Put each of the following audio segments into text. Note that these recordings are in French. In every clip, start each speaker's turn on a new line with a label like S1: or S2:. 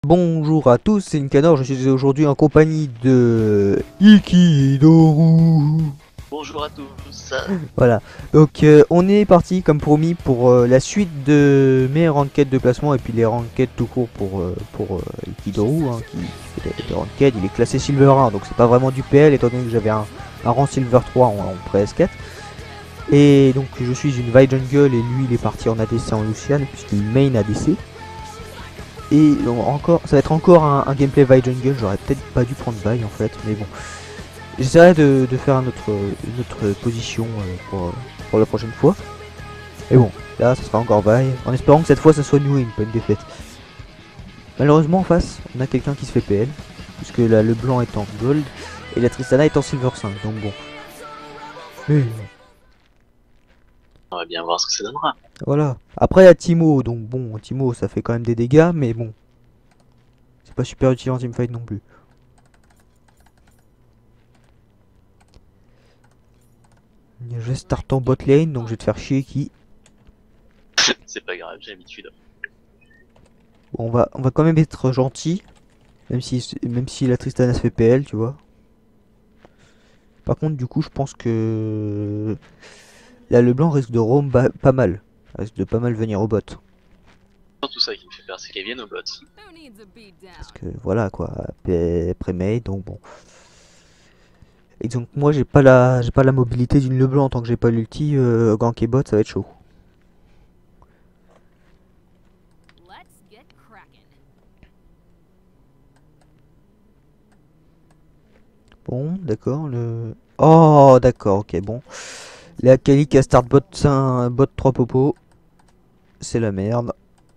S1: Bonjour à tous, c'est Nicanor, je suis aujourd'hui en compagnie de Ikidoru.
S2: Bonjour à tous.
S1: Voilà, donc on est parti comme promis pour la suite de mes ranked de placement et puis les ranked tout court pour Ikidoru hein, qui fait des ranked. Il est classé Silver 1 donc c'est pas vraiment du PL étant donné que j'avais un rang Silver 3 en pré-S4. Et donc je suis une Vi Jungle et lui il est parti en ADC en Lucian puisqu'il main ADC. Et encore, ça va être encore un gameplay Vi Jungle, j'aurais peut-être pas dû prendre Vi en fait, mais bon. J'essaierai de faire une autre position pour la prochaine fois. Et bon, là ça sera encore Vi, en espérant que cette fois ça soit une win, pas une défaite. Malheureusement en face, on a quelqu'un qui se fait PL, puisque là le blanc est en gold, et la Tristana est en silver 5, donc bon. Mais
S2: On va bien voir ce que ça donnera.
S1: voilà. Après il y a Timo, donc bon, Timo ça fait quand même des dégâts, mais bon. C'est pas super utile en teamfight non plus. Je vais start en bot lane, donc je vais te faire chier qui.
S2: C'est pas grave, j'ai l'habitude.
S1: Bon, on va quand même être gentil, même si la Tristana se fait PL, tu vois. Par contre, du coup, je pense que là, le blanc risque de roam pas mal. Il risque de pas mal venir au bot.
S2: Surtout ça qui me fait peur, c'est qu'elles viennent au bot.
S1: Parce que voilà quoi, pré-made, donc bon. Et donc moi j'ai pas la mobilité d'une Leblanc tant que j'ai pas l'ulti, ganker bot ça va être chaud. Bon, d'accord, le... Oh, d'accord, ok, bon. Les Akali qui a start bot 5, bot 3 popos. C'est la merde.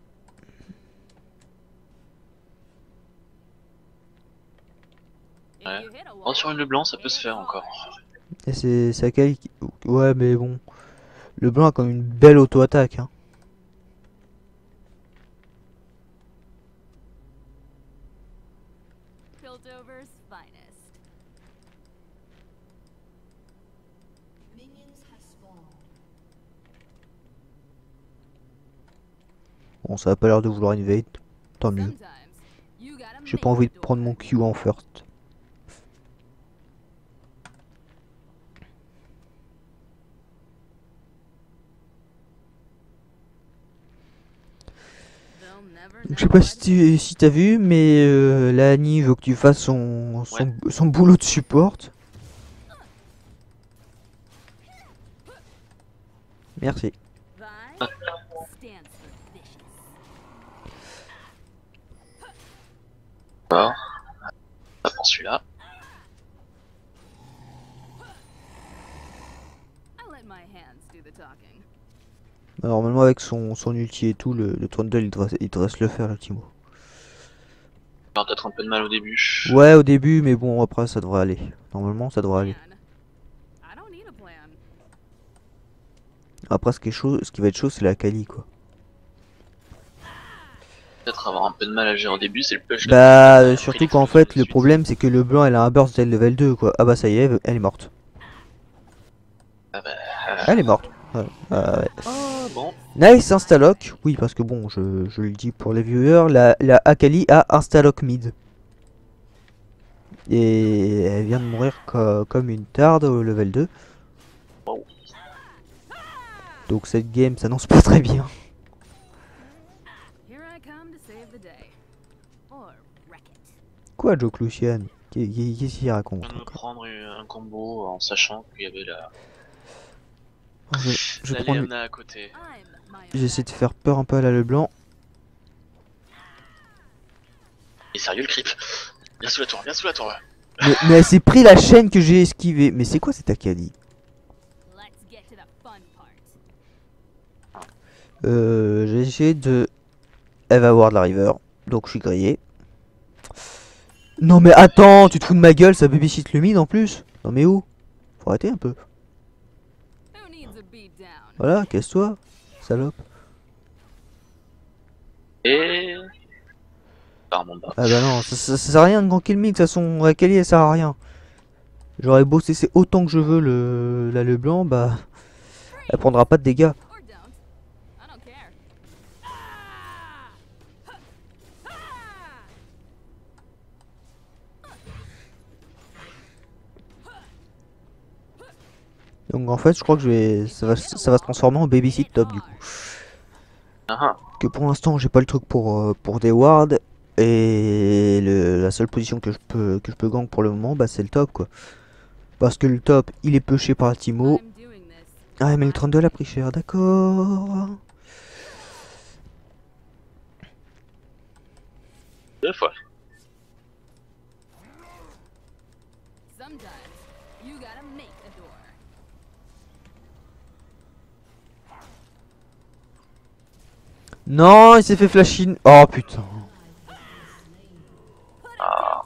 S2: Ouais. Oh, sur une blanc, ça peut se faire encore.
S1: Et c'est Akali qui... Ouais, mais bon. Le blanc a quand même une belle auto-attaque, hein. Bon, ça a pas l'air de vouloir invade. Tant mieux. J'ai pas envie de prendre mon Q en first. Je sais pas si t'as vu, mais la Annie veut que tu fasses son boulot de support. Merci.
S2: Bon. Pas pour celui-là.
S1: Normalement avec son ulti et tout, le Trundle il devrait se le faire le Timo.
S2: Il aura peut-être un peu de mal au début.
S1: Ouais au début mais bon après ça devrait aller. Normalement ça devrait aller. Après ce qui va être chaud c'est la Kali quoi.
S2: Peut-être avoir un peu de mal à gérer au début, c'est le push.
S1: Bah surtout qu'en fait le problème c'est que le blanc elle a un burst dès level 2 quoi. Ah bah ça y est elle est morte.
S2: Ah bah...
S1: Elle est morte. Ouais.
S2: Oh, bon.
S1: Nice instalock. Oui parce que bon je le dis pour les viewers, la Akali a instalock mid. Et elle vient de mourir comme une tarde au level 2.
S2: Wow.
S1: Donc cette game s'annonce pas très bien. Quoi Joke Lucian? Qu'est-ce qu'il raconte?
S2: Je viens de me prendre un combo en sachant qu'il y avait
S1: Je
S2: la
S1: prends
S2: Léona à côté.
S1: J'essaie de faire peur un peu à la Leblanc.
S2: Et sérieux le creep. Viens sous la tour, viens sous la tour.
S1: Mais elle s'est pris la chaîne que j'ai esquivée. Mais c'est quoi cette Akali? J'ai essayé de... Elle va avoir de la river. Donc je suis grillé. Non mais attends, tu te fous de ma gueule, ça babysit le mid en plus. Non mais où? Faut arrêter un peu. Voilà, casse-toi, salope.
S2: Et... Par mon bas.
S1: Ah bah non, ça sert à rien de ganker le mid, de toute façon, Akali elle sert à rien. J'aurais beau cesser autant que je veux la Leblanc, bah... Elle prendra pas de dégâts. Donc en fait, je crois que ça va se transformer en babysit top du coup.
S2: Ah ah.
S1: Que pour l'instant, j'ai pas le truc pour des wards. Et la seule position que je peux gank pour le moment, bah, c'est le top quoi. Parce que le top, il est pushé par le Timo. Ah, mais le Trundle a pris cher, d'accord.
S2: Deux fois.
S1: Non, il s'est fait flash in. Oh putain.
S2: Ah.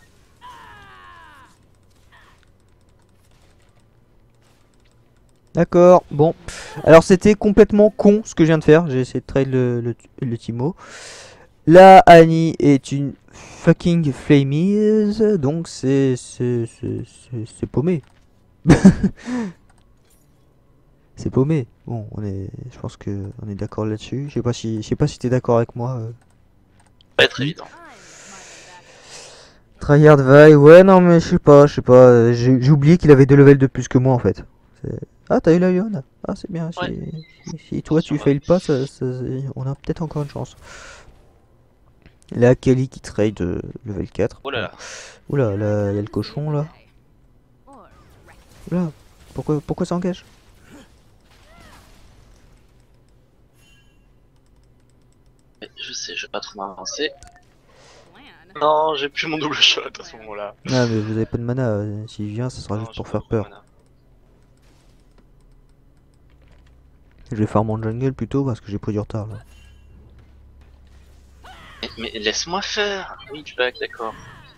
S1: D'accord, bon. Alors c'était complètement con ce que je viens de faire. J'ai essayé de trade le Timo. Là, Annie est une fucking flamies. Donc c'est paumé. C'est paumé. Bon, je pense que on est d'accord là-dessus. Je sais pas si t'es d'accord avec moi.
S2: Pas être évident.
S1: Tryhard Vi, ouais, non, mais je sais pas. J'ai oublié qu'il avait 2 levels de plus que moi en fait. Ah, t'as eu la Lyon. Ah, c'est bien.
S2: Ouais.
S1: Si toi tu fails pas, on a peut-être encore une chance. Là, Kelly qui trade level 4.
S2: Oh là là.
S1: Oula, là, il y a le cochon là. Oula, pourquoi ça engage?
S2: Je sais, je vais pas trop m'avancer. Non, j'ai plus mon double shot à ce moment-là.
S1: Ah, mais vous avez pas de mana. S'il vient, ça sera
S2: Non,
S1: juste
S2: j'ai
S1: pour
S2: pas
S1: faire
S2: beaucoup de
S1: peur.
S2: mana.
S1: Je vais faire mon jungle plutôt parce que j'ai pris du retard là.
S2: Mais laisse-moi faire. Oui, tu back, d'accord.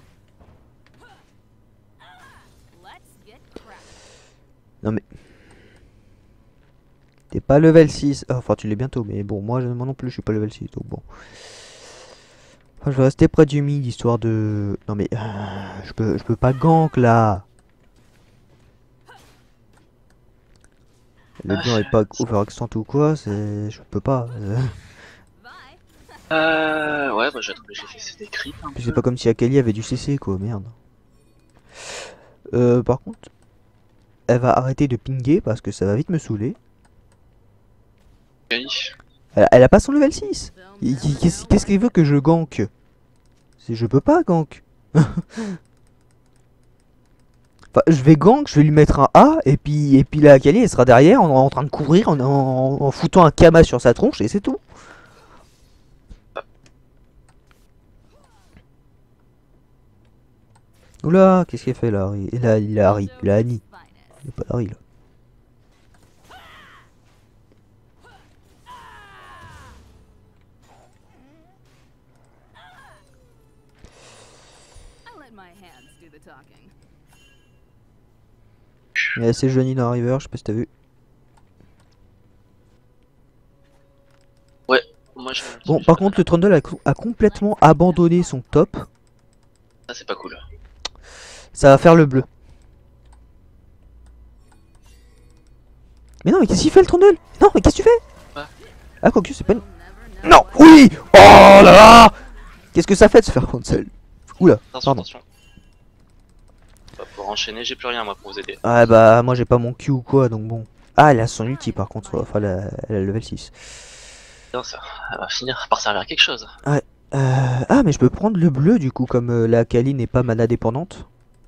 S1: Non mais. T'es pas level 6. Ah, enfin, tu l'es bientôt, mais bon, moi non plus, je suis pas level 6, donc bon. Enfin, je vais rester près du mid histoire de. Non mais. Je peux pas gank là. Le lion est pas overextend ou quoi, je peux pas.
S2: Ouais, bah j'ai fait des creeps un
S1: Puis
S2: peu.
S1: c'est pas comme si Akali avait du CC quoi, merde. Par contre, elle va arrêter de pinguer parce que ça va vite me saouler. Elle a pas son level 6. Qu'est-ce qu'il veut que je gank? Je peux pas gank. Enfin, je vais gank, je vais lui mettre un A, et puis la Akali elle sera derrière en train de courir en foutant un Kama sur sa tronche et c'est tout. Oula, qu'est-ce qu'il fait là, Harry? Et là, il a Harry, il a Annie. Il n'y a pas Harry là. Il y a assez Johnny dans River, je sais pas si t'as vu.
S2: Ouais, moi j'ai un petit
S1: Bon,
S2: peu
S1: par
S2: de
S1: contre,
S2: mana.
S1: le Trundle a complètement abandonné son top.
S2: Ça c'est pas cool.
S1: Ça va faire le bleu. Mais non, mais qu'est-ce qu'il fait le Trundle? Non, mais qu'est-ce que tu fais?
S2: Ouais.
S1: Ah, quoique, c'est pas une. Non, oui. Oh là là. Qu'est-ce que ça fait de se faire cancel? Oula,
S2: Attention,
S1: pardon.
S2: attention. Bah, pour enchaîner, j'ai plus rien moi pour vous aider.
S1: Ah bah, moi j'ai pas mon Q ou quoi, donc bon. Ah, elle a son ulti par contre, enfin, elle a le level 6.
S2: Non, ça va finir par servir à quelque chose.
S1: Ah, mais je peux prendre le bleu du coup, comme la Kali n'est pas mana dépendante.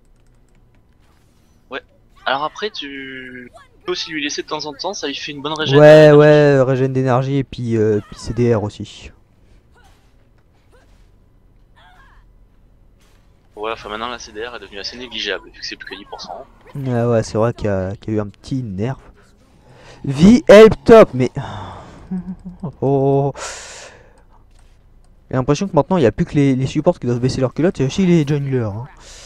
S2: Alors après, tu peux aussi lui laisser de temps en temps, ça lui fait une bonne régène.
S1: Ouais, ouais, régène d'énergie et puis CDR aussi.
S2: Ouais, enfin maintenant la CDR est devenue assez négligeable, vu que c'est plus que 10%.
S1: Ah ouais, c'est vrai qu'il y a eu un petit nerf. V help top, mais. Oh. J'ai l'impression que maintenant il n'y a plus que les supports qui doivent baisser leur culotte, et aussi les junglers. Hein.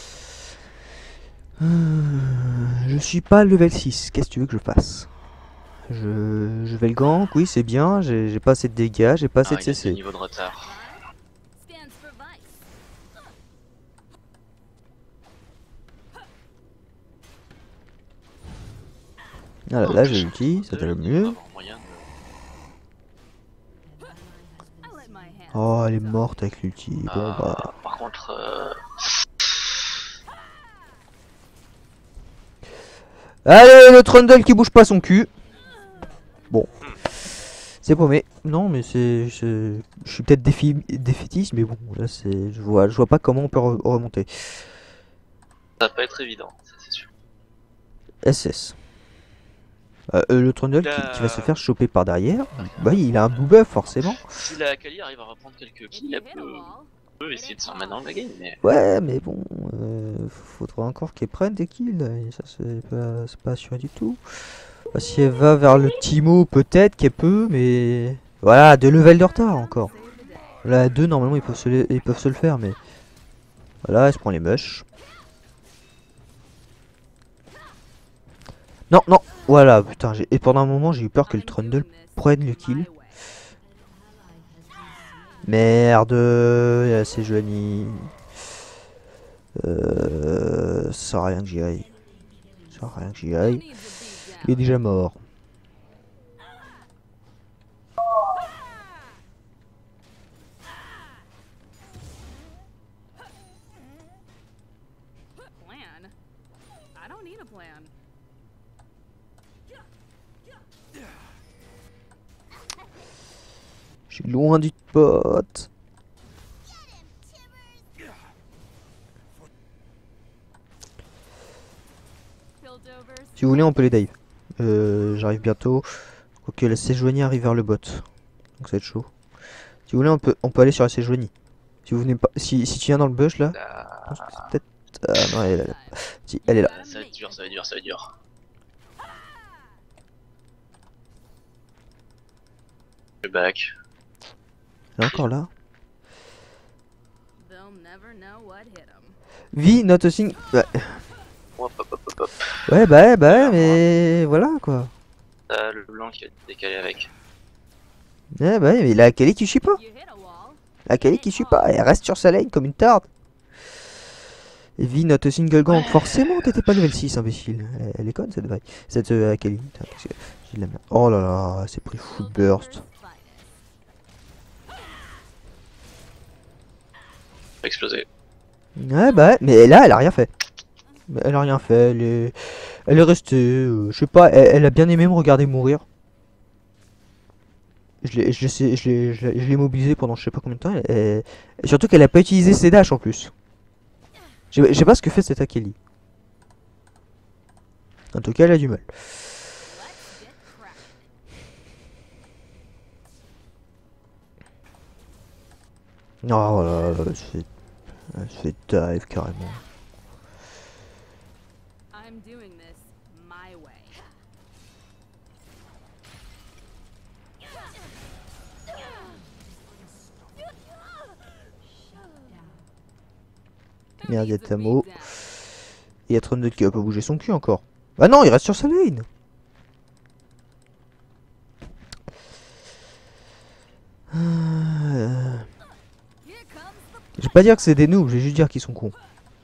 S1: Je suis pas level 6, qu'est-ce que tu veux que je fasse? Je vais le gank, oui c'est bien, j'ai pas assez de dégâts, j'ai pas assez de
S2: Il y a 2
S1: CC.
S2: niveaux de retard.
S1: Ah là, là j'ai l'ulti, ça t'a le mieux. Oh, elle est morte avec l'ulti. Bon bah.
S2: Par contre,
S1: Allez, le Trundle qui bouge pas son cul. Bon. C'est paumé. Non, mais c'est... Je suis peut-être défaitiste, mais bon, là, c'est... Je vois pas comment on peut remonter.
S2: Ça va pas être évident, ça c'est sûr.
S1: SS. Le Trundle qui va se faire choper par derrière. Bah, il a un blue buff, forcément.
S2: Si la Kali arrive à reprendre quelques kills, elle peut essayer de s'en remettre dans le game, mais...
S1: Ouais, mais bon, faudra encore qu'elle prenne des kills. Et ça, c'est pas assuré du tout. Bah, si elle va vers le Timo, peut-être qu'elle peut, mais... Voilà, 2 levels de retard encore. Là, à 2, normalement, ils peuvent se le faire, mais... Voilà, elle se prend les mush. Non, non, voilà, putain, et pendant un moment, j'ai eu peur que le Trundle prenne le kill. Merde, c'est Joanie. Ça sert à rien que j'y aille. Ça sert à rien que j'y aille. Il est déjà mort. Je suis loin du pote. Si vous voulez, on peut les dive. J'arrive bientôt. Ok, la Sejuani arrive vers le bot. Donc ça va être chaud. Si vous voulez, on peut aller sur la Sejuani. Si vous venez pas, si tu viens dans le bush là, je pense que c'est peut-être. Non, elle est là. Si, elle est là.
S2: Ça va être dur, ça va être dur, ça va être dur. Je back.
S1: Elle est encore là. V, not a thing. Ouais.
S2: Hop, hop, hop, hop, hop.
S1: Ouais, bah, mais voilà quoi.
S2: Le blanc qui a décalé avec.
S1: Ouais, bah, mais la Kali qui suit pas. La Kali qui suit pas. Elle reste sur sa lane comme une tarde. Et V, not a single gang. Forcément, t'étais pas level 6, imbécile. Elle est conne cette vague. Cette Kali. J'ai de la merde. Oh là là, c'est pris full burst.
S2: Explosé.
S1: Ouais, bah, mais là, elle a rien fait. Elle a rien fait. Elle est restée. Je sais pas, elle a bien aimé me regarder mourir. Je l'ai mobilisé pendant je sais pas combien de temps. Et surtout qu'elle a pas utilisé ses dashs en plus. Je sais pas ce que fait cette Akeli. En tout cas, elle a du mal. Oh là là, elle se fait dive carrément. Merde, y'a Tamo. Et y'a Trundle qui va pas bouger son cul encore. Bah non, il reste sur sa lane. Je vais pas dire que c'est des noobs, je vais juste dire qu'ils sont cons.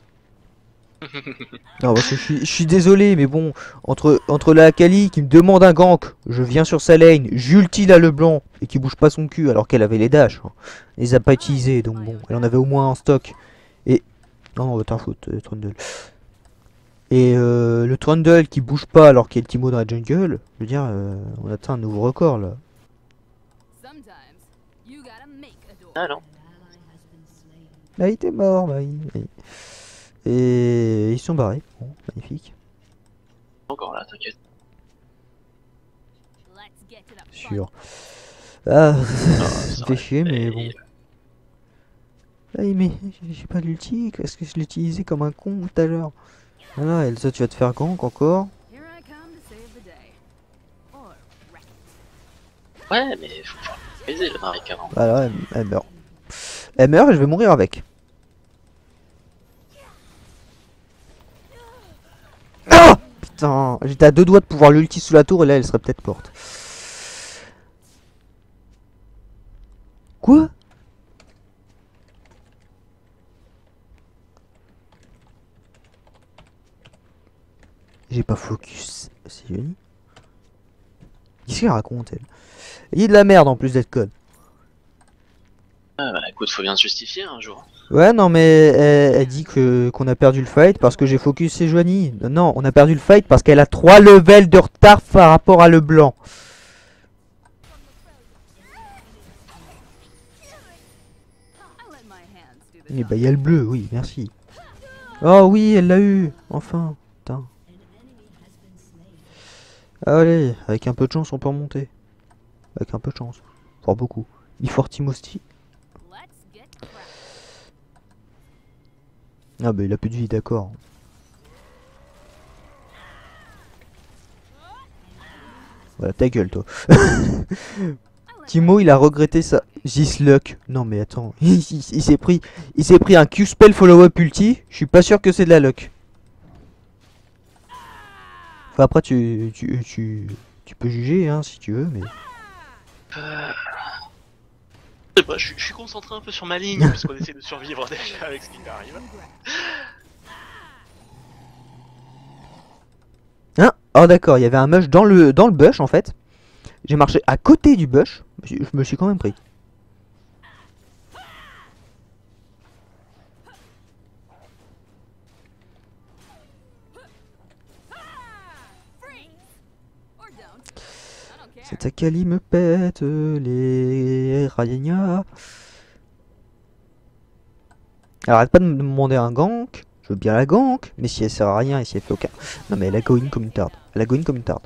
S1: Non, parce que je suis désolé, mais bon, entre la Akali qui me demande un gank, je viens sur sa lane, j'ulti la Leblanc et qui bouge pas son cul alors qu'elle avait les dashs. Hein. Elle les a pas utilisés, donc bon, elle en avait au moins en stock. Et. Non, t'as faute, Trundle. Et le Trundle qui bouge pas alors qu'il y a le Timo dans la jungle, je veux dire, on atteint un nouveau record là.
S2: Ah non.
S1: Bah, il était mort, bah, Et ils sont barrés. Bon, magnifique.
S2: Encore là, t'inquiète.
S1: Sûr. Ah, ça me fait chier, mais bon. Ah, mais j'ai pas l'ulti, est-ce que je l'ai utilisé comme un con tout à l'heure? Voilà, Elsa, tu vas te faire gank encore.
S2: Ouais, mais faut pas baiser le Marik avant.
S1: Voilà, elle meurt. Elle meurt et je vais mourir avec. Ah putain, j'étais à 2 doigts de pouvoir l'ulti sous la tour et là elle serait peut-être morte. Quoi? J'ai pas focus. C'est joli. Qu'est-ce qu'elle raconte elle? Il y a de la merde en plus d'être conne.
S2: Ah bah écoute, faut bien se justifier un jour.
S1: Ouais, non, mais elle dit que qu'on a perdu le fight parce que j'ai focusé Joanie. Non, non, on a perdu le fight parce qu'elle a 3 levels de retard par rapport à le blanc. Et bah, il y a le bleu, oui, merci. Oh oui, elle l'a eu, enfin. Putain. Allez, avec un peu de chance, on peut remonter. Avec un peu de chance. Voire beaucoup. Before Timothy. Ah bah il a plus de vie, d'accord. Voilà, ta gueule toi. Timo il a regretté ça. Gisluck. Non mais attends, il s'est pris un Q-spell follow-up ulti. Je suis pas sûr que c'est de la luck. Enfin après tu peux juger hein si tu veux mais.
S2: Je sais pas, je suis concentré un peu sur ma ligne parce qu'on essaie de survivre déjà avec ce qui t'arrive.
S1: Hein? Oh d'accord, il y avait un mush dans le bush en fait. J'ai marché à côté du bush. Je me suis quand même pris. Cette Akali me pète les ragnagnas. Alors arrête pas de me demander un gank. Je veux bien la gank, mais si elle sert à rien et si elle fait aucun. Non mais elle a go in comme une tarde. Elle a go in comme une tarde.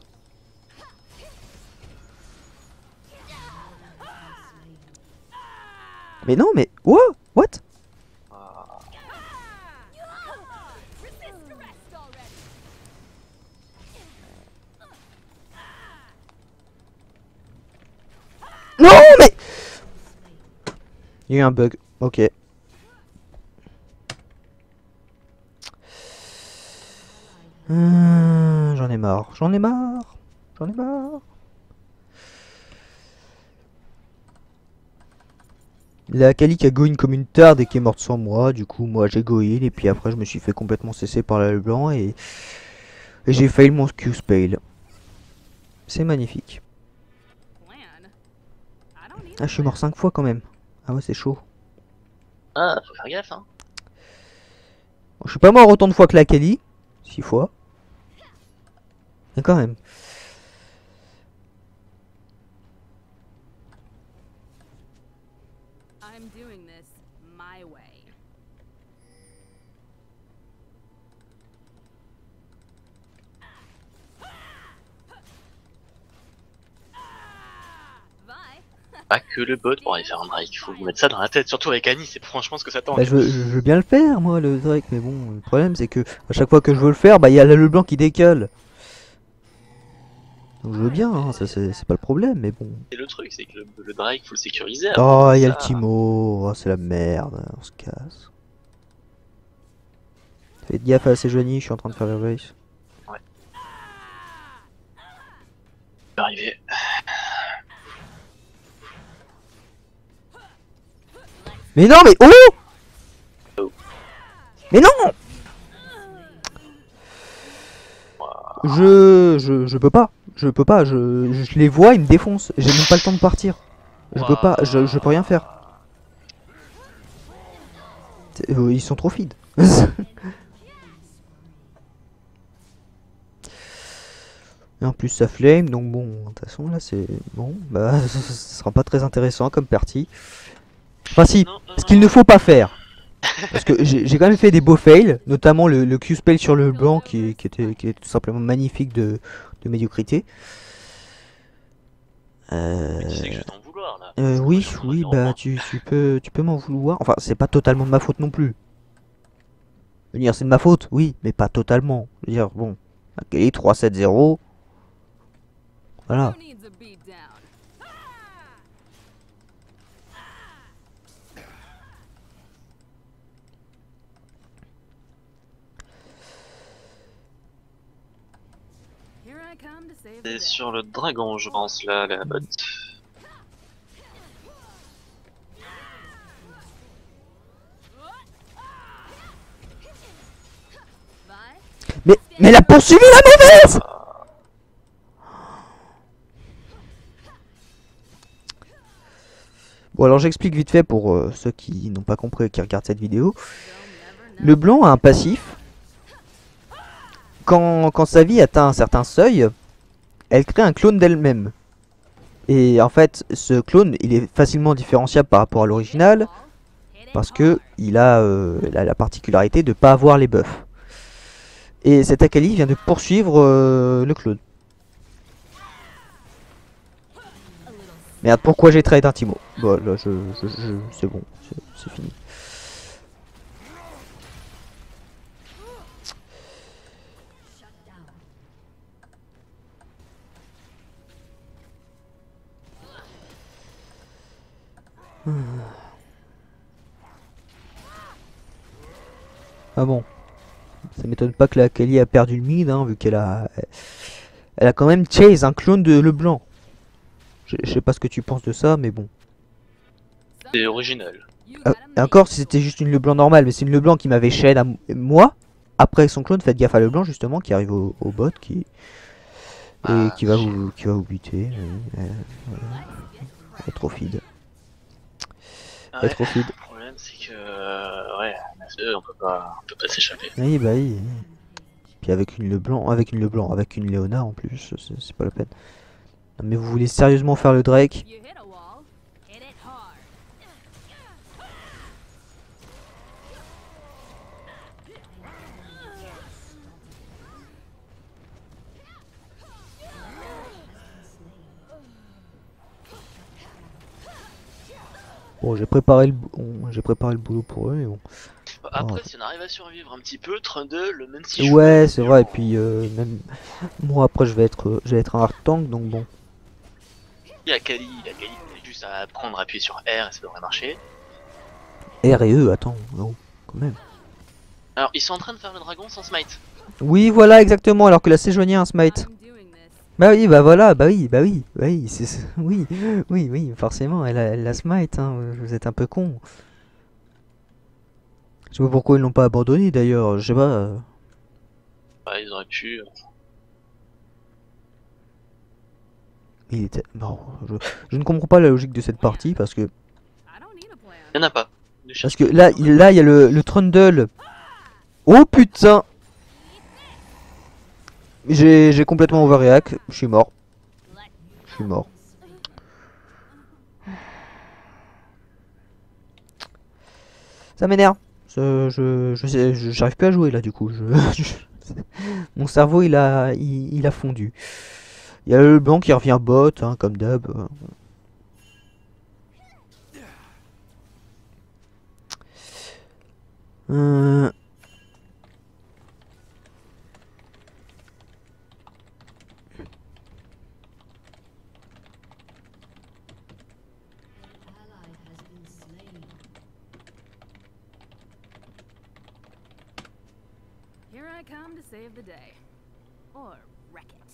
S1: Mais non mais what? What? Non mais il y a eu un bug. Ok. J'en ai marre. J'en ai marre. J'en ai marre. La Akali qui a go in comme une tarde et qui est morte sans moi. Du coup moi j'ai go in et puis après je me suis fait complètement cesser par la blanc et j'ai fail mon Q-spell. C'est magnifique. Ah je suis mort 5 fois quand même. Ah ouais c'est chaud.
S2: Ah, faut faire gaffe hein.
S1: Je suis pas mort autant de fois que la Akali. 6 fois. Mais quand même.
S2: Pas que le bot pour aller faire un Drake, faut vous mettre ça dans la tête, surtout avec Annie, c'est franchement ce que ça tente.
S1: Bah, je veux bien le faire, moi, le Drake, mais bon, le problème c'est que à chaque fois que je veux le faire, bah il y a le blanc qui décale. Donc je veux bien, hein, ça c'est pas le problème, mais bon.
S2: Et le truc, c'est que le Drake, faut le sécuriser.
S1: Oh, il y a le Timo, oh, c'est la merde, on se casse. Faites gaffe à ces Joanie, je suis en train de faire le race.
S2: Ouais. Je vais arriver.
S1: Mais non, mais oh! Mais non! Je peux pas. Je peux pas. Je les vois, ils me défoncent. J'ai même pas le temps de partir. Je peux pas. Je peux rien faire. Ils sont trop feed. Et en plus ça flame, donc bon, de toute façon là c'est bon, bah ça sera pas très intéressant comme partie. Enfin si, ce qu'il ne faut pas faire. Parce que j'ai quand même fait des beaux fails, notamment le Q-spell sur le blanc qui est tout simplement magnifique de médiocrité.
S2: Tu sais que je vais t'en vouloir là.
S1: Oui, oui, bah tu peux m'en vouloir. Enfin, c'est pas totalement de ma faute non plus. Je veux dire, c'est de ma faute, oui, mais pas totalement. Je veux dire, bon, ok, 3-7-0. Voilà.
S2: C'est sur le dragon, je pense, là, la botte.
S1: Mais elle a poursuivi la mauvaise! Bon alors j'explique vite fait pour ceux qui n'ont pas compris et qui regardent cette vidéo. Le blanc a un passif. Quand sa vie atteint un certain seuil, elle crée un clone d'elle-même. Et en fait, ce clone, il est facilement différenciable par rapport à l'original. Parce que il a la particularité de ne pas avoir les buffs. Et cet Akali vient de poursuivre le clone. Merde, pourquoi j'ai trade un Timo? Bon, là, c'est bon, c'est fini. Ah bon, ça m'étonne pas que la Akali a perdu le mid, hein, vu qu'elle a... Elle a quand même chase un clone de LeBlanc. Je sais pas ce que tu penses de ça, mais bon.
S2: C'est original.
S1: Et encore si c'était juste une LeBlanc normale, mais c'est une LeBlanc qui m'avait chaîne à moi. Après son clone, faites gaffe à LeBlanc justement, qui arrive au bot, et qui va vous buter. Elle est trop feed. Elle est trop feed.
S2: Le problème c'est que ouais, on peut pas s'échapper.
S1: Oui, bah oui. Puis avec une LeBlanc, avec une Léona en plus, c'est pas la peine. Non, mais vous voulez sérieusement faire le Drake? Bon, j'ai préparé le boulot pour eux, mais bon.
S2: Après,
S1: Oh.
S2: si on arrive à survivre un petit peu, Trundle, même si je
S1: Ouais, c'est vrai. Et puis même moi après, je vais être un hard tank, donc bon.
S2: il y a Kali, juste à prendre, appuyer sur R et ça devrait marcher.
S1: R et E, attends, non, quand même.
S2: Alors, ils sont en train de faire le dragon sans smite.
S1: Oui, voilà, exactement. Alors que là, c'est joigné un smite. Bah oui, bah voilà, bah oui, oui, oui, forcément, elle a smite, hein, vous êtes un peu con. Je sais pas pourquoi ils l'ont pas abandonné d'ailleurs, je sais pas.
S2: Ouais, ils auraient pu.
S1: Il était... Non, je ne comprends pas la logique de cette partie parce que...
S2: Il y en a pas.
S1: Parce que là, il y a le Trundle. Oh putain! J'ai complètement overreact, je suis mort. Je suis mort. Ça m'énerve. J'arrive plus à jouer là du coup. Mon cerveau il a fondu. Il y a le blanc qui revient bot, hein, comme d'hab. Euh...
S3: Here I come to save the day. Or wreck it.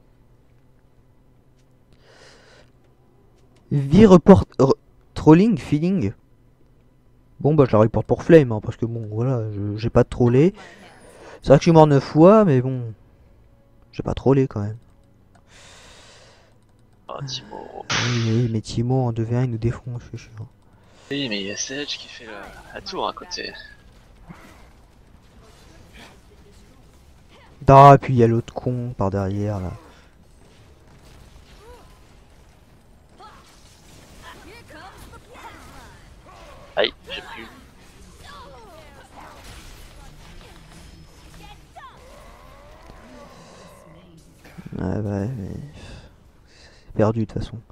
S1: Vie report... trolling, feeling. Bon bah je la reporte pour flame, hein, parce que bon voilà, j'ai pas trollé. C'est vrai que je suis mort 9 fois, mais bon... J'ai pas trollé quand même.
S2: Oh, Timo.
S1: Oui, mais Timo en 2v1 il nous défonce, c'est chiant.
S2: Oui, mais il y a Sedge qui fait la tour à côté.
S1: Ah, et puis il y a l'autre con par derrière là.
S2: Aïe, j'ai pris.
S1: Ouais, bah, mais... c'est perdu de toute façon.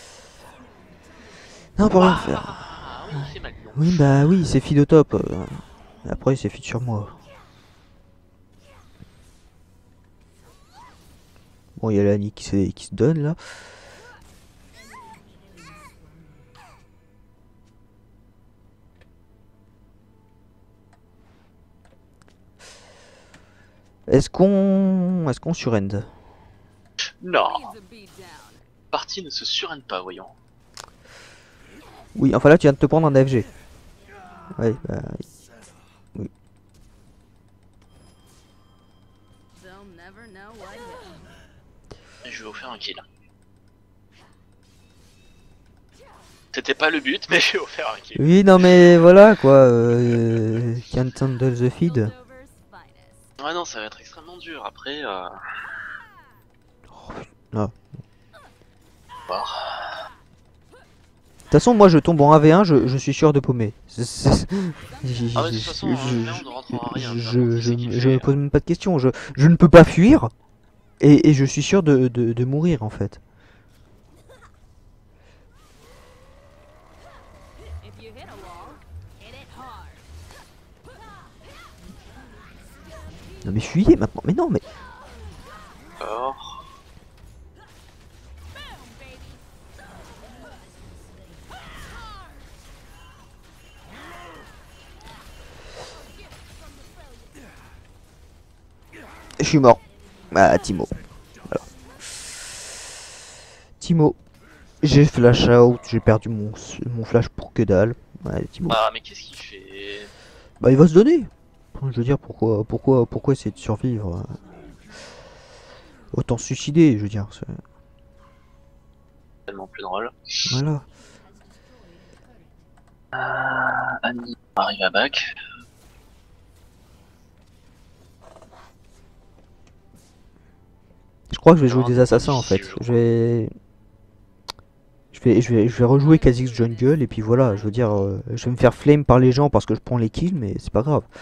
S1: Non, pour rien faire.
S2: Ah oui, c'est mal.
S1: Oui, bah oui, c'est feed au top. Après, c'est feed sur moi. Bon, il y a l'Annie qui se donne là. Est-ce qu'on surend?
S2: Non, partie ne se surrène pas, voyons.
S1: Oui, enfin là tu viens de te prendre un AFG. Ouais, bah oui.
S2: Je vais vous faire un kill. C'était pas le but, mais j'ai offert un kill.
S1: Oui, non mais voilà quoi. Can't handle the feed. De
S2: Ouais, non, ça va être extrêmement dur. Après,
S1: Ah.
S2: voir.
S1: toute façon, moi je tombe en AV1, je suis sûr de paumer.
S2: Ah, mais de toute façon, on ne rentrera rien. peu importe qui c'est qui le
S1: je
S2: fait.
S1: me pose même pas de questions. Je ne peux pas fuir et je suis sûr de mourir en fait.
S3: If you hit a wall, hit it hard.
S1: Non mais fuyez maintenant. Mais non mais.
S2: Alors,
S1: Je suis mort. Ah Timo. Voilà. Timo. J'ai flash out. J'ai perdu mon flash pour que dalle. Ouais, Timo.
S2: ah, mais qu'est-ce qu'il fait?
S1: Bah il va se donner. Je veux dire pourquoi essayer de survivre. Autant se suicider, je veux dire.
S2: Tellement plus drôle.
S1: Voilà.
S2: Annie arrive à back.
S1: Je crois que je vais jouer des assassins en fait. Je vais rejouer Kha'Zix Jungle et puis voilà, je veux dire, je vais me faire flame par les gens parce que je prends les kills, mais c'est pas grave.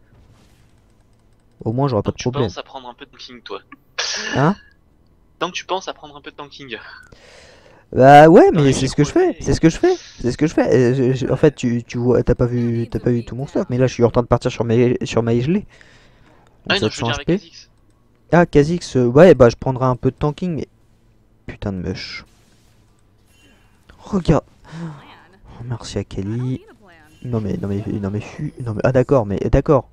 S1: Au moins j'aurai pas
S2: Donc
S1: de
S2: tu
S1: problème.
S2: penses à prendre un peu de tanking, toi?
S1: Hein?
S2: Donc tu penses à prendre un peu de tanking?
S1: Bah ouais,
S2: Non,
S1: mais
S2: mais
S1: c'est
S2: j'ai
S1: ce que je fais,
S2: crevé.
S1: c'est ce que je fais, c'est ce que je fais. En fait, tu vois, t'as pas vu tout mon stuff, mais là je suis en train de partir sur ma gelée.
S2: Ah, non, je veux
S1: 700
S2: dire avec
S1: HP.
S2: Kha'Zix.
S1: Ah, Kha'Zix, ouais, bah je prendrai un peu de tanking, mais putain de mush. Regarde.
S3: Plan.
S1: Oh, merci à
S3: I don't
S1: Kelly.
S3: need a plan.
S1: Non mais, ah d'accord, d'accord.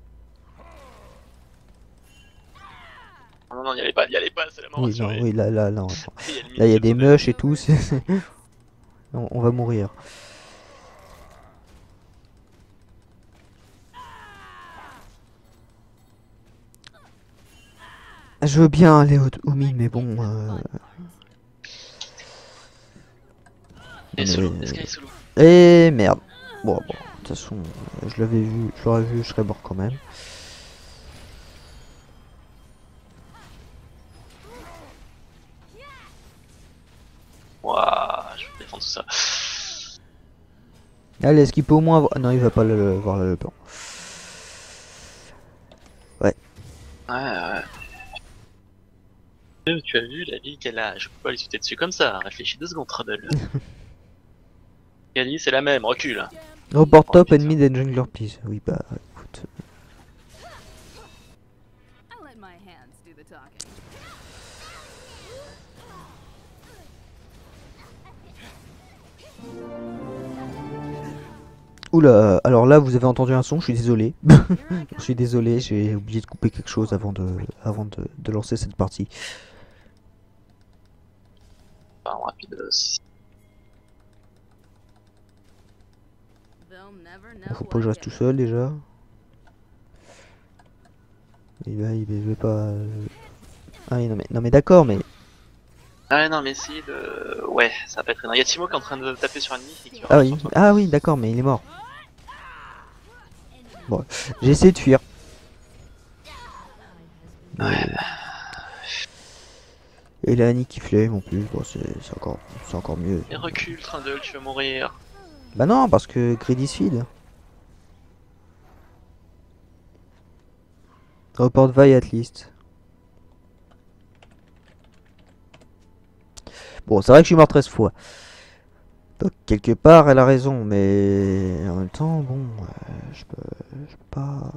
S2: Non, non, y allez pas, c'est la mort
S1: Oui, non,
S2: assurée.
S1: oui, là, non.
S2: Il y a le
S1: Là, il y a
S2: mini
S1: des
S2: qui est
S1: mush et tout, on va mourir. Je veux bien aller au mid, mais bon.
S2: Et solo, est-ce qu'elle est solo?
S1: Eh merde. Bon, de toute façon, je l'avais vu, je l'aurais vu, je serais mort quand même.
S2: Ouah, je vais défendre tout ça.
S1: Allez, est-ce qu'il peut au moins voir... Non, il va pas le voir le plan.
S2: Ouais, ouais. Tu as vu la vie qu'elle a, je peux pas lui sauter dessus comme ça, réfléchis 2 secondes, Trouble. Kali, c'est la même, recule.
S1: Report
S2: Oh,
S1: top
S2: putain.
S1: and mid and jungler, please. Oui, bah, écoute.
S3: I let my hands do the talking.
S1: Oula, alors là, vous avez entendu un son, je suis désolé. Je suis désolé, j'ai oublié de couper quelque chose avant de lancer cette partie.
S2: Enfin, rapide.
S3: They'll never know
S1: Faut pas que je
S3: what
S1: reste
S3: I
S1: tout
S3: did.
S1: seul déjà. Il veut pas. Ah oui, non mais d'accord, mais.
S2: Ah non, mais essaye de... Ouais, ça va pas être énorme. Y'a Timo qui est en train de taper sur un ennemi et qui va
S1: Ah
S2: arriver
S1: oui,
S2: sur toi.
S1: ah oui, d'accord, mais il est mort. Bon, j'ai essayé de fuir. Et la Annie qui flame en plus, bon, c'est encore mieux.
S2: Et recule, Trindle, tu vas mourir.
S1: Bah non, parce que Greedy se feed. Report Vi at least. Bon, c'est vrai que je suis mort 13 fois. Donc, quelque part, elle a raison, mais en même temps, bon, je peux pas.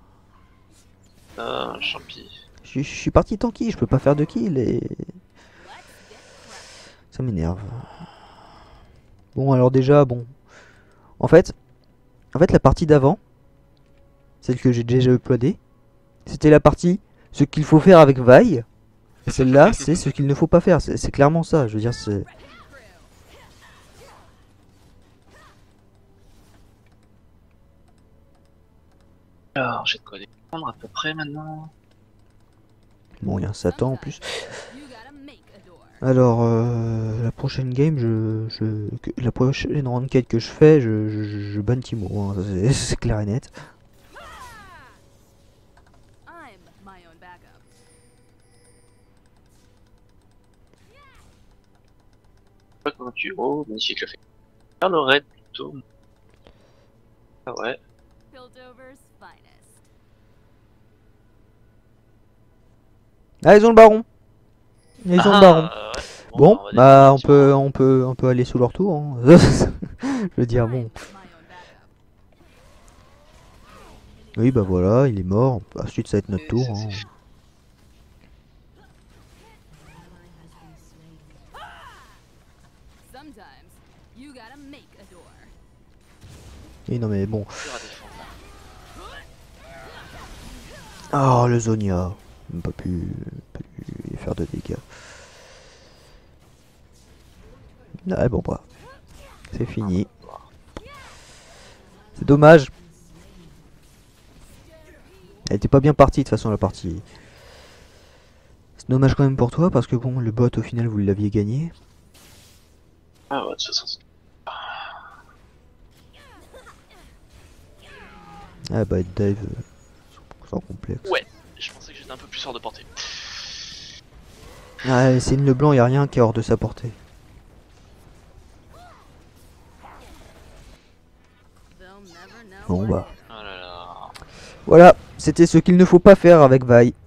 S2: Ah, champi.
S1: Je suis parti tanky, je peux pas faire de kill et. Ça m'énerve. Bon, alors déjà, bon. En fait, la partie d'avant, celle que j'ai déjà uploadée, c'était la partie ce qu'il faut faire avec Vi. Et celle-là, c'est ce qu'il ne faut pas faire. C'est clairement ça. Je veux dire, c'est.
S2: Alors, j'ai de quoi défendre à peu près maintenant.
S1: Bon, il y a un Satan en plus.
S3: You gotta make a door.
S1: Alors, la prochaine game, la prochaine ranked que je fais, je banne Timo, hein, ça, c'est clair et net.
S3: I'm my own backup.
S2: Pas comment tu. Oh, magnifique le fait. Faire le raid plutôt. Ah ouais.
S3: Piltover's finest.
S1: Ah, ils ont le baron. Ils ont le baron.
S2: Ouais.
S1: Bon,
S2: on va
S1: bah
S2: définitivement-
S1: on peut aller sous leur tour. Hein. Je veux dire, bon.
S3: I'm my own backup.
S1: Oui, bah voilà, il est mort. Ensuite, ça va être notre
S2: Et
S1: tour.
S2: c'est-
S1: Hein.
S2: c'est-
S3: Sometimes you gotta make a door.
S1: Et non, mais bon.
S2: dur à défendre.
S1: Oh, le Zonia. Même pas pu faire de dégâts. Ouais, bon, bah. C'est fini. C'est dommage. Elle était pas bien partie de toute façon la partie. C'est dommage quand même pour toi parce que bon, le bot au final vous l'aviez gagné.
S2: Ah ouais, de toute façon.
S1: Ah bah dive sans complexe.
S2: Ouais, je pensais que j'étais un peu plus hors de portée.
S1: Ah, c'est une Leblanc, y a rien qui est hors de sa portée.
S3: They'll never know
S1: Bon
S3: what
S1: bah.
S3: hit.
S2: Oh là là.
S1: Voilà, c'était ce qu'il ne faut pas faire avec Vi.